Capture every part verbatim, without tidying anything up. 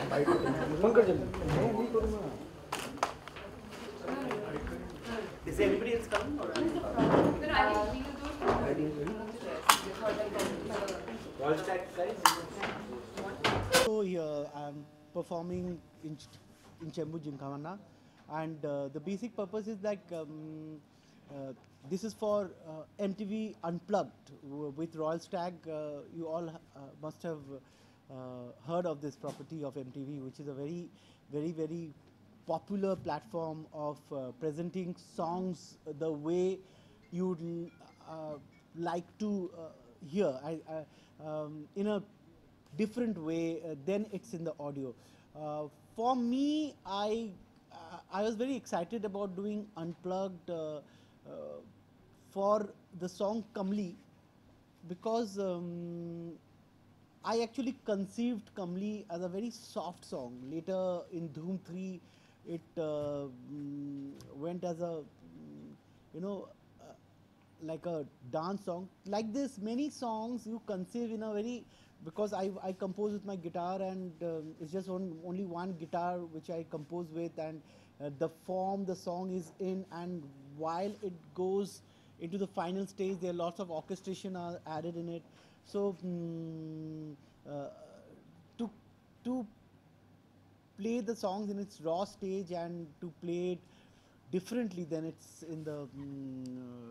पंकज मैं नहीं करूँगा. Is anybody else coming or? So here I'm performing in in Chembur Gymkhana, and uh, the basic purpose is like um, uh, this is for uh, M T V Unplugged with Royal Stag. Uh, you all uh, must have uh, heard of this property of M T V, which is a very, very, very popular platform of uh, presenting songs the way you'd uh, like to uh, hear. I, I, um, in a different way uh, than it's in the audio. Uh, for me, I uh, I was very excited about doing Unplugged uh, uh, for the song Kamli, because um, I actually conceived Kamli as a very soft song. Later in Dhoom three, it uh, mm, went as a, mm, you know, uh, like a dance song. Like this, many songs you conceive in a very, because I, I compose with my guitar, and um, it's just on, only one guitar which I compose with, and uh, the form the song is in, and while it goes into the final stage, there are lots of orchestration are added in it. So mm, uh, to to play the songs in its raw stage and to play it differently than it's in the mm,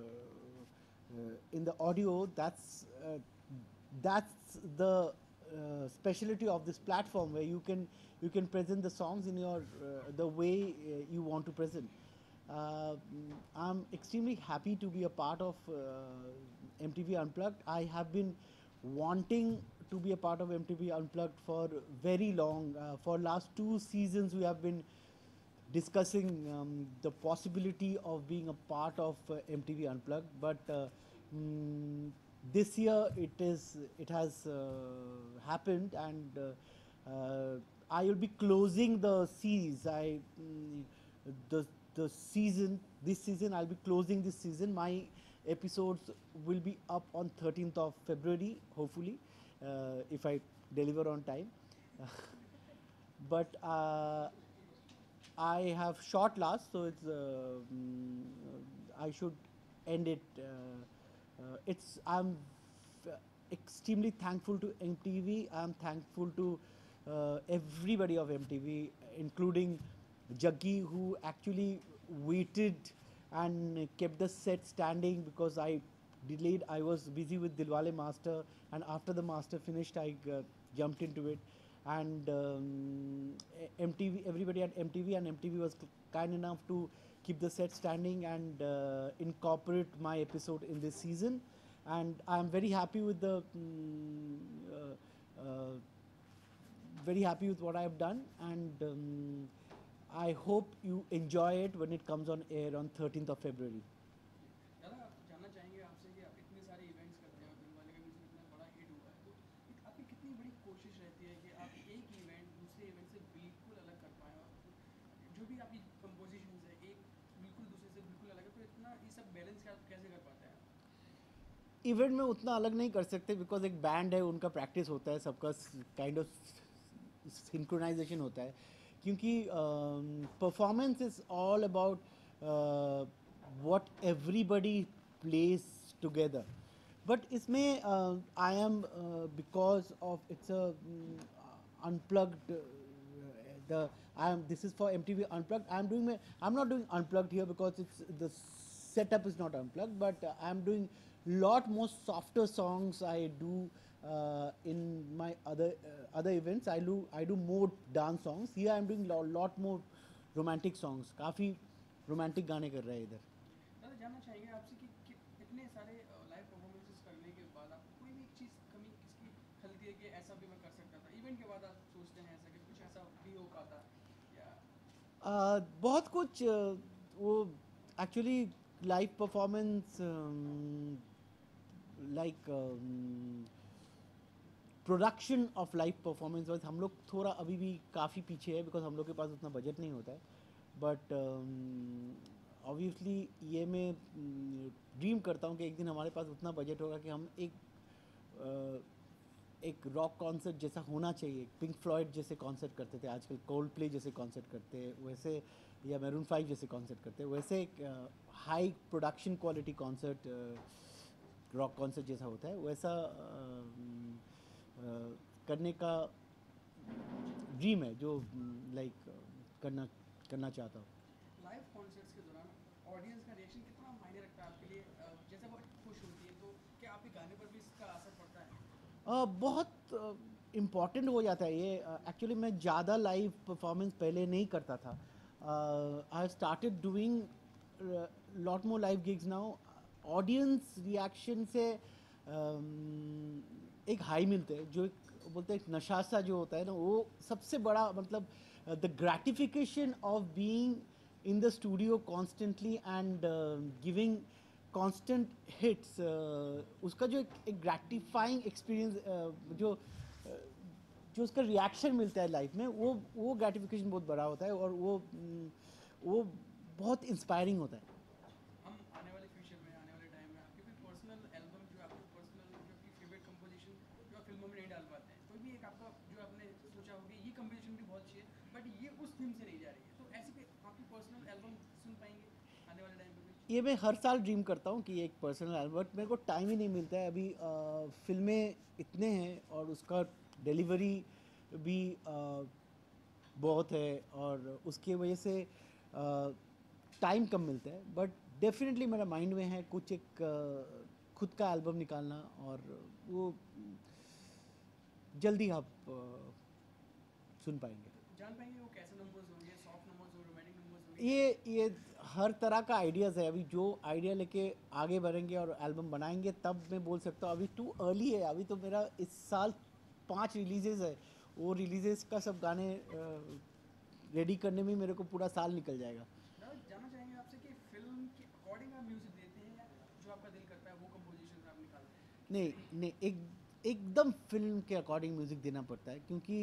uh, uh, in the audio, that's uh, that's the uh, specialty of this platform, where you can you can present the songs in your uh, the way uh, you want to present. uh, mm, I'm extremely happy to be a part of uh, M T V Unplugged. I have been wanting to be a part of M T V Unplugged for very long. Uh, for last two seasons, we have been discussing um, the possibility of being a part of uh, M T V Unplugged, but uh, mm, this year it is it has uh, happened, and uh, uh, I will be closing the series. I mm, the the season this season I'll be closing this season. My episodes will be up on thirteenth of February, hopefully, uh, if I deliver on time. but uh, I have short last, so it's uh, mm, I should end it. Uh, uh, it's I'm f- extremely thankful to M T V. I'm thankful to uh, everybody of M T V, including Jaggi, who actually waited and kept the set standing because I delayed. I was busy with Dilwale Master, and after the Master finished, I uh, jumped into it. And um, M T V, everybody at M T V and M T V was kind enough to keep the set standing and uh, incorporate my episode in this season. And I'm very happy with the mm, uh, uh, very happy with what I have done, and um, I hope you enjoy it when it comes on air on thirteenth of February. दादा आप जानना चाहेंगे आपसे कि आप इतने सारे events करते हैं और दिलवाले का म्यूजिक इतना बड़ा हिट हुआ है, तो एक आपकी कितनी बड़ी कोशिश रहती है कि आप एक इवेंट दूसरे इवेंट से बिल्कुल अलग कर पाएँ, और जो भी आपकी कंपोजिशन है एक बिल्कुल दूसरे से बिल्कुल अलग है, तो इतना ये सब बैलेंस आप कैसे कर पाते हैं? इवेंट में उतना अलग नहीं कर सकते, बिकॉज एक बैंड है, उनका प्रैक्टिस होता है, सबका काइंड ऑफ सिंक्रोनाइजेशन होता है, क्योंकि performance is all about what everybody places together. But इसमें I am because of it's unplugged the I am this is for M T V Unplugged. I am doing my I'm not doing Unplugged here because it's the setup is not unplugged, but uh, I am doing lot more softer songs. I do uh, in my other uh, other events. I do I do more dance songs. Here I am doing lot, lot more romantic songs. काफी romantic गाने कर रहे हैं इधर. दादा जानना चाहेंगे आपसे कि, कि इतने सारे लाइव परफॉर्मेंसेस करने के बाद आपको कोई भी एक चीज़ कमी किसकी खलती है कि ऐसा भी मैं कर सकता था? इवेंट के बाद आप सोचते हैं ऐसा कि कुछ ऐसा भी हो पाता या Uh, बहुत कुछ uh, वो actually live performance like production of live performance wise हम लोग थोड़ा अभी भी काफ़ी पीछे है, बिकॉज हम लोग के पास उतना बजट नहीं होता है. बट ऑब्वियसली ये मैं ड्रीम करता हूँ कि एक दिन हमारे पास उतना बजट होगा कि हम एक एक रॉक कॉन्सर्ट जैसा होना चाहिए, पिंक फ्लॉयड जैसे कॉन्सर्ट करते थे, आजकल कोल्ड प्ले जैसे कॉन्सर्ट करते हैं वैसे, या मैरून फाइव जैसे कॉन्सर्ट करते हैं वैसे, एक high production quality concert rock concert जैसा होता है वैसा uh, uh, करने का ड्रीम है जो लाइक करना करना चाहता हूँ। लाइव कॉन्सर्ट्स के दौरान ऑडियंस का रिएक्शन कितना मायने रखता है आपके लिए? अ, जैसे वो खुश होती है तो क्या आपके गाने पर भी इसका असर पड़ता है? Uh, बहुत इम्पॉर्टेंट हो जाता है ये। एक्चुअली मैं ज़्यादा लाइव परफॉर्मेंस पहले नहीं करता था। I started doing lot more live gigs now. Audience reaction से um, एक हाई मिलते हैं, जो एक बोलते हैं एक नशा सा जो होता है ना, वो सबसे बड़ा मतलब the gratification of being in the studio constantly and giving constant hits, उसका जो एक, एक ग्रेटिफाइंग एक्सपीरियंस जो uh, जो उसका रिएक्शन मिलता है लाइफ में, वो वो ग्रेटिफिकेशन बहुत बड़ा होता है और वो mm, वो बहुत इंस्पायरिंग होता है। हम आने वाले फ्यूचर में, आने वाले टाइम में आपकी कोई पर्सनल एल्बम जो आपको पर्सनल, जो आपकी फेवरेट कंपोजिशन जो आप फिल्मों में नहीं डाल पाते हैं, कोई भी एक आपका जो आपने सोचा होगा ये कंपोजिशन भी बहुत अच्छी है बट ये उस थीम से नहीं जा रही है, तो ऐसी कोई आपकी पर्सनल एल्बम सुन पाएंगे आने वाले टाइम पे कुछ? ये मैं हर साल ड्रीम करता हूँ कि एक पर्सनल एल्बम, बट मेरे को टाइम ही नहीं मिलता है अभी। uh, फिल्में इतने हैं और उसका डिलीवरी भी uh, बहुत है और उसकी वजह से टाइम कम मिलता है। बट डेफिनेटली मेरा माइंड में है कुछ एक uh, खुद का एल्बम निकालना, और वो जल्दी आप uh, सुन पाएंगे। जान पाएंगे वो कैसे नंबर्स होंगे, सॉफ्ट नंबर्स होंगे, रोमांटिक नंबर्स होंगे? ये ये हर तरह का आइडियाज़ है। अभी जो आइडिया लेके आगे बढ़ेंगे और एल्बम बनाएंगे तब मैं बोल सकता हूँ। अभी टू अर्ली है, अभी तो मेरा इस साल पांच रिलीजेस है, वो रिलीजेस का सब गाने रेडी करने में मेरे को पूरा साल निकल जाएगा। दादा, जानना चाहेंगे आपसे कि फिल्म के अकॉर्डिंग आप म्यूजिक देते हैं या जो आपका दिल करता है वो कंपोजिशन आप निकालते हैं? नहीं नहीं, एक एकदम फिल्म के अकॉर्डिंग म्यूज़िक देना पड़ता है, क्योंकि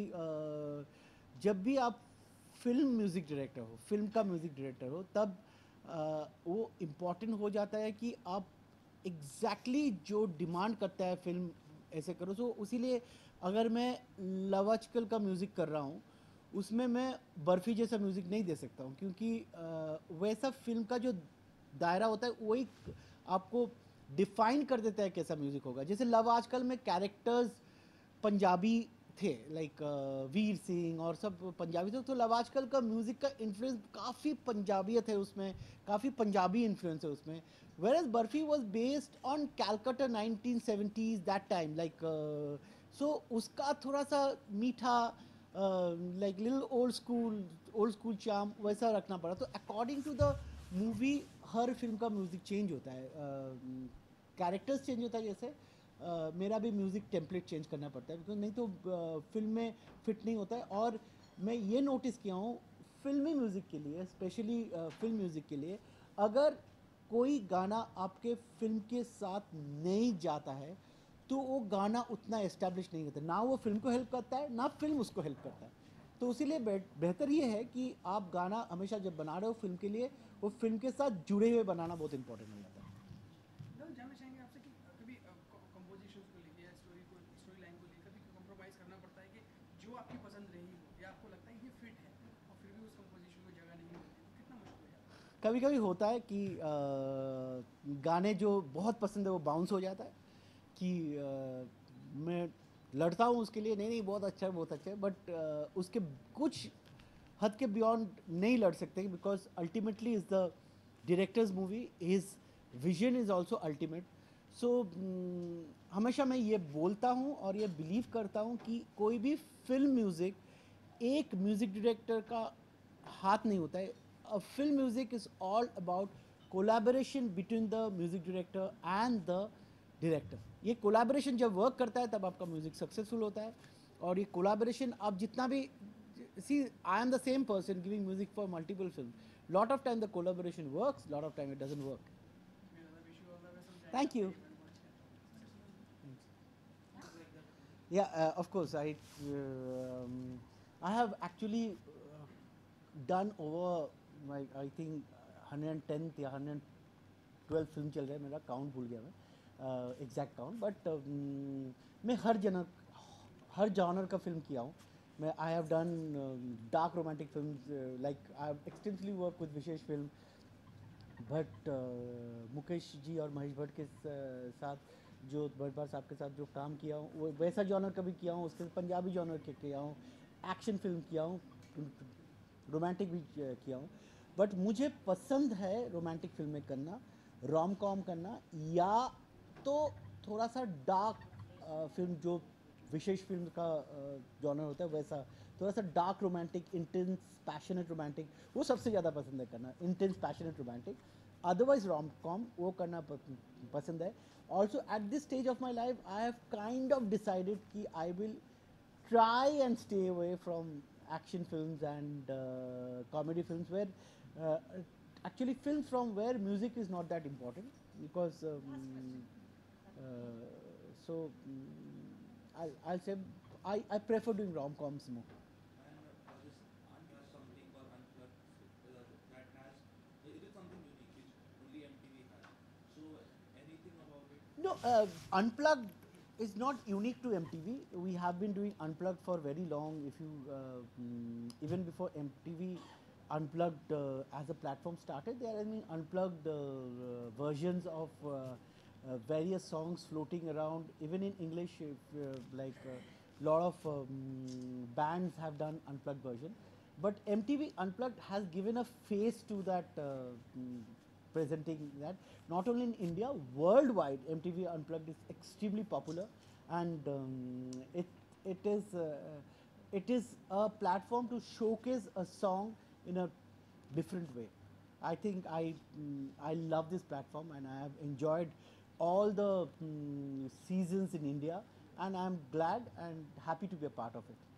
अ, जब भी आप फिल्म म्यूज़िक डायरेक्टर हो, फिल्म का म्यूज़िक डायरेक्टर हो, तब अ, वो इम्पॉर्टेंट हो जाता है कि आप एग्जैक्टली exactly जो डिमांड करता है फिल्म ऐसे करो। सो उसीलिए अगर मैं लव आजकल का म्यूज़िक कर रहा हूँ, उसमें मैं बर्फ़ी जैसा म्यूज़िक नहीं दे सकता हूँ, क्योंकि अ, वैसा फिल्म का जो दायरा होता है वही आपको डिफाइन कर देता है कैसा म्यूज़िक होगा। जैसे लव आजकल में कैरेक्टर्स पंजाबी थे, लाइक वीर सिंह और सब पंजाबी थे, तो लव आजकल का म्यूज़िक का इन्फ्लुएंस काफ़ी पंजाबियत है उसमें, काफ़ी पंजाबी इन्फ्लुएंस है उसमें। Where as Barfi was based on Calcutta nineteen seventies that time, like so उसका थोड़ा सा मीठा, like little old school old school charm वैसा रखना पड़ा। तो अकॉर्डिंग टू द मूवी हर फिल्म का म्यूज़िक चेंज होता है, कैरेक्टर्स चेंज होता है। जैसे Uh, मेरा भी म्यूज़िक टेम्पलेट चेंज करना पड़ता है, बिकॉज नहीं तो फिल्म uh, में फिट नहीं होता है। और मैं ये नोटिस किया हूँ फिल्मी म्यूज़िक के लिए, स्पेशली फिल्म म्यूज़िक के लिए, अगर कोई गाना आपके फिल्म के साथ नहीं जाता है तो वो गाना उतना एस्टैब्लिश नहीं होता, ना वो फिल्म को हेल्प करता है ना फिल्म उसको हेल्प करता है। तो इसीलिए बेहतर ये है कि आप गाना हमेशा जब बना रहे हो फिल्म के लिए, वो फिल्म के साथ जुड़े हुए बनाना बहुत इंपॉर्टेंट हो जाता है। दादा, जानना चाहेंगे आपसे कि कभी कंपोजिशंस को लेके या स्टोरी को, स्टोरी लाइन को लेकर कभी कॉम्प्रोमाइज़ करना पड़ता है कि जो आपकी पसंद रही हो या आपको लगता है ये फिट है और फिर भी उस कंपोजिशन को जगह नहीं मिलती, तो कितना मुश्किल हो जाता है? कभी कभी होता है कि अ, गाने जो बहुत पसंद है वो बाउंस हो जाता है, कि अ, मैं लड़ता हूँ उसके लिए, नहीं नहीं बहुत अच्छा है बहुत अच्छा है, बट उसके कुछ हद के बियॉन्ड नहीं लड़ सकते, because ultimately is the director's movie, his vision is also ultimate. So हमेशा मैं ये बोलता हूँ और ये बिलीव करता हूँ कि कोई भी फिल्म म्यूज़िक एक म्यूज़िक डायरेक्टर का हाथ नहीं होता है। Uh film music is all about collaboration between the music director and the director. ये कोलैबोरेशन जब वर्क करता है तब आपका म्यूज़िक सक्सेसफुल होता है। और ये कोलैबोरेशन आप जितना भी, see, I am the same person giving music for multiple films. Lot of time the collaboration works, lot of time it doesn't work. मैं दादा wish you all the best, हम चाहेंगे Thank you. Yeah, uh, of course. I um, I have actually uh, done over my, I think one hundred tenth या one hundred twelfth film चल रहा है मेरा, count भूल गया मैं एग्जैक्ट काउंट, बट मैं हर जगह हर जॉनर का फिल्म किया हूँ मैं. I have done dark romantic film, like I have extensively work with Vishesh film, Bhatt, Mukesh ji और महेश भट्ट के स- साथ जो भट्ट साहब के साथ जो काम किया हूँ वो वैसा जॉनर का भी किया हूँ. उसके पंजाबी जॉनर के किया हूँ, एक्शन फिल्म किया हूँ, रोमांटिक भी किया हूँ. बट मुझे पसंद है रोमांटिक फिल्में करना, रोम कॉम करना, या तो थोड़ा सा डार्क फिल्म जो विशेष फिल्म का जॉनर होता है वैसा, थोड़ा सा dark romantic, intense passionate romantic, वो सबसे ज़्यादा पसंद है करना, intense passionate romantic. Otherwise rom com वो करना पसंद है. Also at this stage of my life I have kind of decided कि I will try and stay away from action films and uh, comedy films where uh, actually films from where music is not that important because um, uh, so um, I'll, I'll say I, I prefer doing rom-coms more. And uh, this Unplugged something or Unplugged uh, that has, it is something unique which only M T V has. So anything about it? No, uh, Unplugged is not unique to M T V. We have been doing Unplugged for very long. If you uh, mm, even before M T V Unplugged uh, as a platform started, there have been Unplugged uh, uh, versions of uh, uh, various songs floating around. Even in English, if, uh, like a uh, lot of um, bands have done Unplugged version. But M T V Unplugged has given a face to that. Uh, mm, presenting that not only in India, worldwide M T V Unplugged is extremely popular, and um, it it is uh, it is a platform to showcase a song in a different way. I think I mm, I love this platform and I have enjoyed all the mm, seasons in India, and I am glad and happy to be a part of it.